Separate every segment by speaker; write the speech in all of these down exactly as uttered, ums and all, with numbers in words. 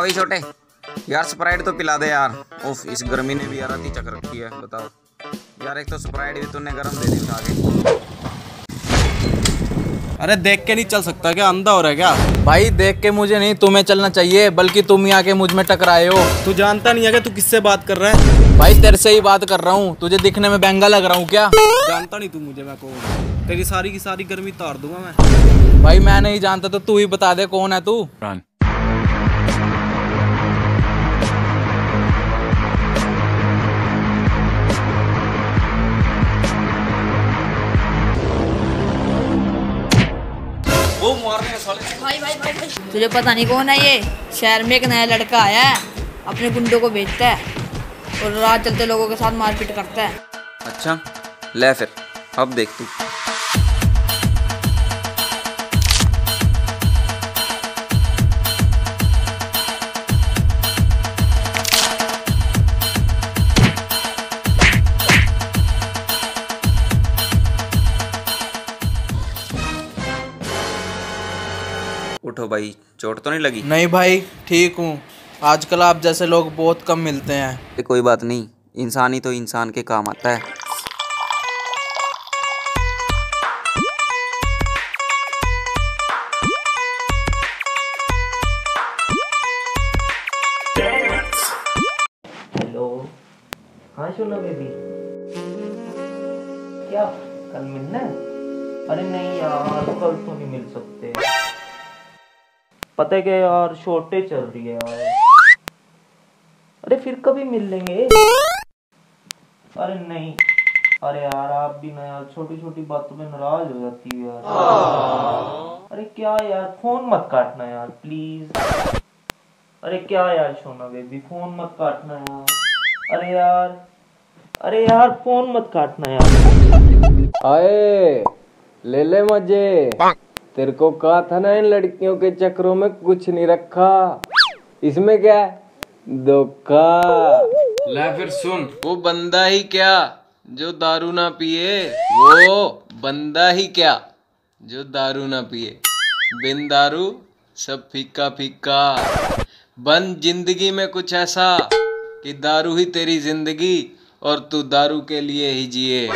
Speaker 1: भाई छोटे यार स्प्राइट तो पिला दे यार। उफ इस गर्मी ने भी यार अति चक रखी है। बताओ यार, एक तो स्प्राइट भी तूने गर्म दे दी उठा के।
Speaker 2: अरे देख के नहीं चल सकता क्या? अंधा हो रहा है क्या?
Speaker 3: भाई देख के मुझे नहीं तुम्हें चलना चाहिए, बल्कि तुम ही आके मुझ में टकराए हो।
Speaker 2: तू जानता नहीं है कि तू किससे बात कर रहा है?
Speaker 3: भाई तेरे से ही बात कर रहा हूँ। तुझे दिखने में बेंगा लग रहा हूँ क्या?
Speaker 2: जानता नहीं तू मुझे, मैं कौन? तेरी सारी की सारी गर्मी तार दूंगा मैं।
Speaker 3: भाई मैं नहीं जानता तो तू ही बता दे कौन है तू।
Speaker 1: वो मारने का साले।
Speaker 4: भाई भाई भाई भाई तुझे पता नहीं कौन है ये? शहर में एक नया लड़का आया है, अपने गुंडों को बेचता है और रात चलते लोगों के साथ मारपीट करता है।
Speaker 1: अच्छा ले फिर, अब देख तू। उठो भाई, चोट तो नहीं लगी?
Speaker 3: नहीं भाई ठीक हूँ। आजकल आप जैसे लोग बहुत कम मिलते हैं।
Speaker 1: कोई बात नहीं, इंसान ही तो इंसान के काम आता है।
Speaker 5: हेलो, हाँ सोना बेबी, क्या कल मिलना है? अरे नहीं यार, कल तो नहीं मिल सकते। पता है क्या यार, शॉर्टेज चल रही है यार। अरे फिर कभी मिल लेंगे। अरे नहीं, अरे यार आप भी ना यार छोटी छोटी बातों में नाराज हो जाती है यार। अरे क्या यार, फोन मत काटना यार प्लीज। अरे क्या यार सोना बेबी, फोन मत काटना यार। अरे यार, अरे यार फोन मत काटना यार।
Speaker 6: आए ले ले मजे। तेरे को कहा था ना इन लड़कियों के चक्रों में कुछ नहीं रखा। इसमें क्या है? धोखा।
Speaker 2: ले फिर सुन।
Speaker 6: वो बंदा ही क्या जो दारू ना पिए, वो बंदा ही क्या जो दारू ना पिए। बिन दारू सब फीका फीका। बन जिंदगी में कुछ ऐसा कि दारू ही तेरी जिंदगी और तू दारू के लिए ही जिए।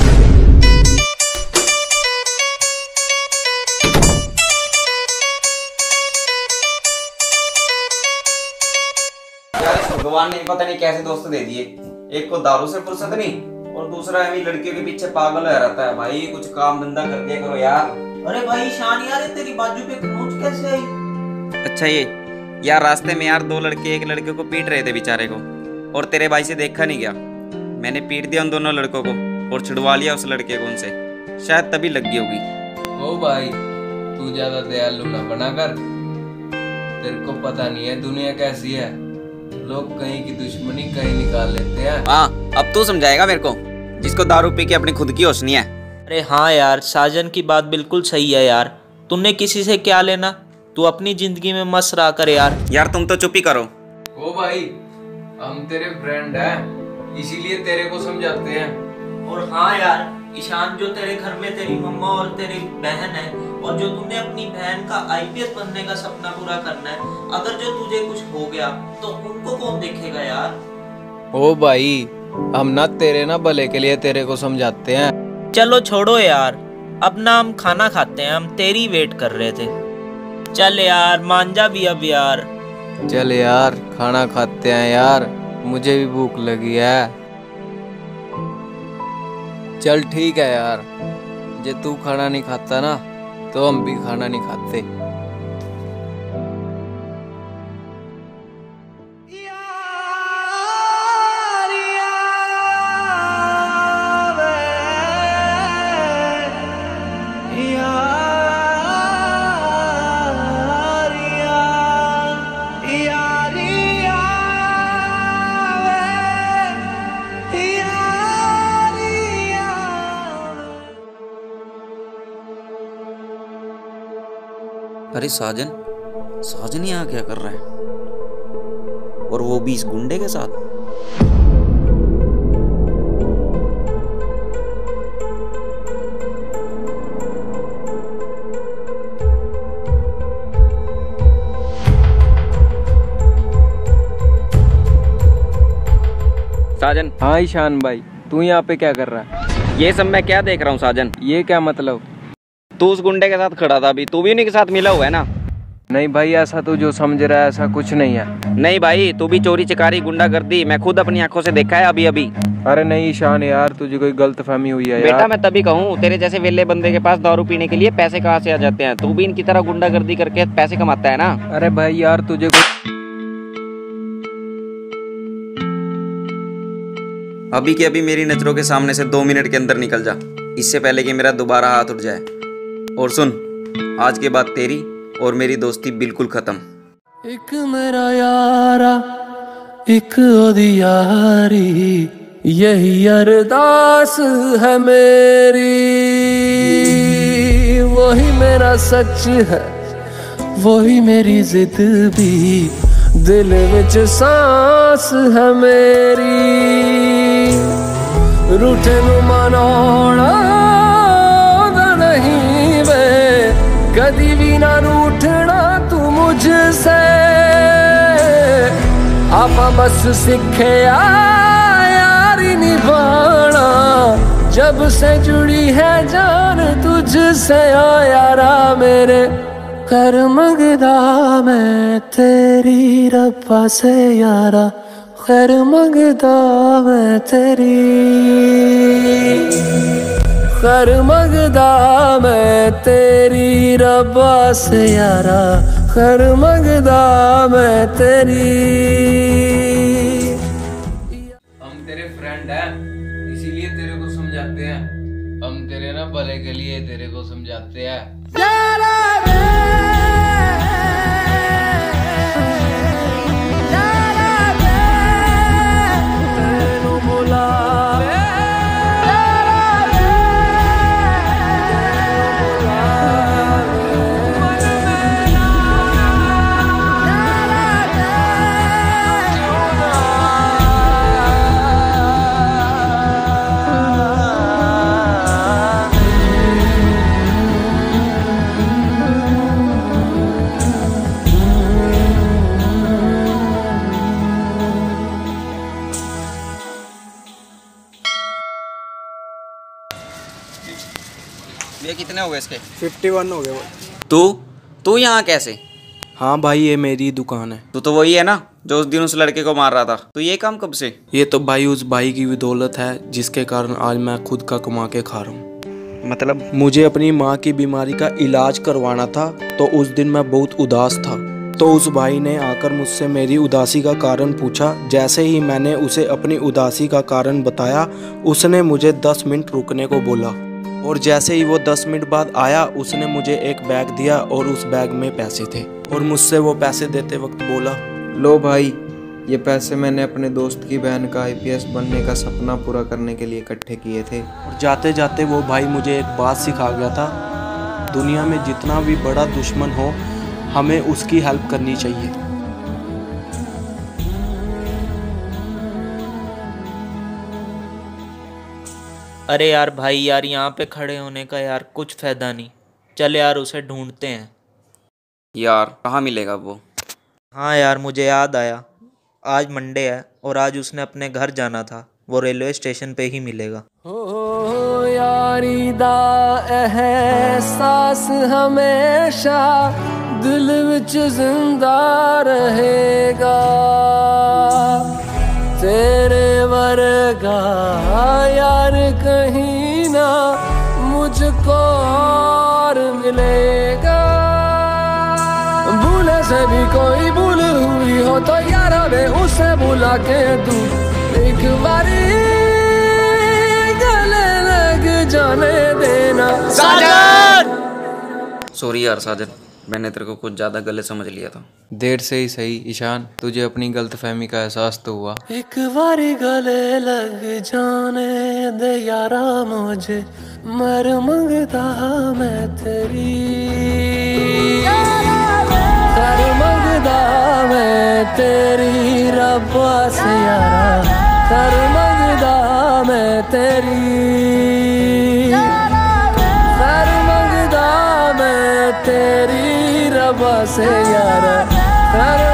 Speaker 1: भगवान ने पता नहीं कैसे दोस्त दे दिए। एक को दारू से फुर्सत नहीं और दूसरा है लड़कियों के पीछे पागल हो रहता है। भाई कुछ काम धंधा कर दिया करो यार।
Speaker 5: अरे भाई ईशान यार, तेरी बाजू पे खरोंच कैसे आई?
Speaker 1: अच्छा ये यार, रास्ते में यार दो लड़के एक लड़के को पीट रहे थे बेचारे को, और तेरे भाई से देखा नहीं गया। मैंने पीट दिया उन दोनों लड़कों को और छुड़वा लिया उस लड़के को उनसे। शायद तभी लग गई होगी।
Speaker 6: ओ भाई तू ज्यादा दयालु ना बना कर। तेरे को पता नहीं है दुनिया कैसी है। लोग कहीं की दुश्मनी कहीं निकाल लेते हैं।
Speaker 1: हाँ अब तू समझाएगा मेरे को, जिसको दारू पी के अपनी खुद की होश नहीं है।
Speaker 5: अरे हाँ यार, साजन की बात बिल्कुल सही है यार। तुमने किसी से क्या लेना, तू अपनी जिंदगी में मस्त रहा कर यार।
Speaker 1: यार तुम तो चुप ही करो।
Speaker 6: ओ भाई हम तेरे फ्रेंड हैं, इसीलिए तेरे को समझाते हैं।
Speaker 5: और हाँ यार ईशान, जो तेरे घर में तेरी मम्मा और तेरी बहन है, और जो तुमने अपनी बहन का आई पी एस बनने का सपना पूरा करना है, अगर जो तुझे कुछ हो गया तो उनको कौन देखेगा यार?
Speaker 6: ओ भाई हम ना तेरे ना भले के लिए तेरे को समझाते हैं।
Speaker 5: चलो छोड़ो यार, अब ना हम खाना खाते हैं, हम तेरी वेट कर रहे थे। चल यार मान जा भी अब यार।
Speaker 6: चल यार खाना खाते हैं यार, मुझे भी भूख लगी है। चल ठीक है यार, जे तू खाना नहीं खाता ना तो हम भी खाना नहीं खाते।
Speaker 1: अरे साजन, साजन यहाँ क्या कर रहा है, और वो भी इस गुंडे के साथ? साजन।
Speaker 6: हाँ ईशान भाई, तू यहाँ पे क्या कर रहा है?
Speaker 1: ये सब मैं क्या देख रहा हूँ साजन?
Speaker 6: ये क्या मतलब?
Speaker 1: तू उस गुंडे के साथ खड़ा था, अभी तू भी उन्हीं के साथ मिला हुआ है ना?
Speaker 6: नहीं भाई, ऐसा तू जो समझ रहा है ऐसा कुछ नहीं है।
Speaker 1: नहीं भाई, तू भी चोरी चकारी गुंडागर्दी मैं खुद अपनी आंखों से देखा है अभी अभी।
Speaker 6: अरे नहीं ईशान यार, तुझे कोई गलतफहमी हुई है
Speaker 1: बेटा
Speaker 6: यार।
Speaker 1: मैं तभी कहूँ, तेरे जैसे वेले बंदे के पास दारू पीने के लिए पैसे कहाँ से आ जाते हैं? तू भी इनकी तरह गुंडागर्दी करके पैसे कमाता है ना?
Speaker 6: अरे भाई यार, तुझे कोई
Speaker 1: अभी के अभी मेरी नजरों के सामने से दो मिनट के अंदर निकल जा, इससे पहले कि मेरा दोबारा हाथ उठ जाए। और सुन, आज के बाद तेरी और मेरी दोस्ती बिल्कुल खत्म।
Speaker 7: एक मेरा यारा, एक ओदी यारी, यही अरदास है मेरी। वही मेरा सच है, वही मेरी जिद भी, दिल विच सांस है मेरी। रूठे नु मनाउणा नहीं वे, कदी भी ना रूठना तू मुझसे। आपा बस सीखे यारी निभाना, जब से जुड़ी है जान तुझसे। ओ यारा मेरे, कर मंगदा मैं तेरी रब्बा से यारा, खैर मंगदा मैं तेरी, खैर मंगदा मैं तेरी रब्बा से यारा, खैर मंगदा मैं तेरी।
Speaker 6: हम तेरे फ्रेंड हैं, इसीलिए तेरे को समझाते हैं। हम तेरे ना भले के लिए तेरे को समझाते हैं।
Speaker 1: ये कितने हो गए इसके?
Speaker 2: फिफ्टी वन हो गए भाई।
Speaker 1: तू तू यहाँ कैसे?
Speaker 2: हाँ भाई, ये मेरी दुकान है।
Speaker 1: तू तो वही है ना जो उस दिन उस लड़के को मार रहा था? तो ये काम कब से?
Speaker 2: ये तो भाई उस भाई की बदौलत है, जिसके कारण आज मैं खुद का कमा के खा रहा हूँ।
Speaker 1: मतलब?
Speaker 2: मुझे अपनी माँ की बीमारी का इलाज करवाना था, तो उस दिन मैं बहुत उदास था। तो उस भाई ने आकर मुझसे मेरी उदासी का कारण पूछा। जैसे ही मैंने उसे अपनी उदासी का कारण बताया, उसने मुझे दस मिनट रुकने को बोला। और जैसे ही वो दस मिनट बाद आया, उसने मुझे एक बैग दिया और उस बैग में पैसे थे। और मुझसे वो पैसे देते वक्त बोला,
Speaker 3: लो भाई, ये पैसे मैंने अपने दोस्त की बहन का आई पी एस बनने का सपना पूरा करने के लिए इकट्ठे किए थे।
Speaker 2: और जाते जाते वो भाई मुझे एक बात सिखा गया था, दुनिया में जितना भी बड़ा दुश्मन हो, हमें उसकी हेल्प करनी चाहिए।
Speaker 5: अरे यार भाई यार, यहाँ पे खड़े होने का यार कुछ फायदा नहीं। चल यार उसे ढूंढते हैं।
Speaker 1: यार कहाँ मिलेगा वो?
Speaker 5: हाँ यार, मुझे याद आया, आज मंडे है और आज उसने अपने घर जाना था। वो रेलवे स्टेशन पे ही मिलेगा।
Speaker 7: हो यारी दा एहसास हमेशा दिल विच जिंदा रहेगा। तेरे वर्गा यार कहीं ना मुझको और मिलेगा। भूले से भी कोई भूल हुई हो तो यारा वे उसे बुला के तू एक बारी गले लग जाने देना।
Speaker 1: साजन! सॉरी यार साजन, मैंने तेरे को कुछ ज्यादा गलत समझ लिया था।
Speaker 6: देर से ही सही ईशान, तुझे अपनी गलतफहमी का एहसास तो हुआ।
Speaker 7: एक बारी गले लग जाने दे यारा मुझे, मर मंगदा मैं तेरी, मर मंगदा मैं तेरी रब्बा से यारा, मर मंगदा मैं तेरी, मर मंगदा मैं तेरी रब्बा से यारा।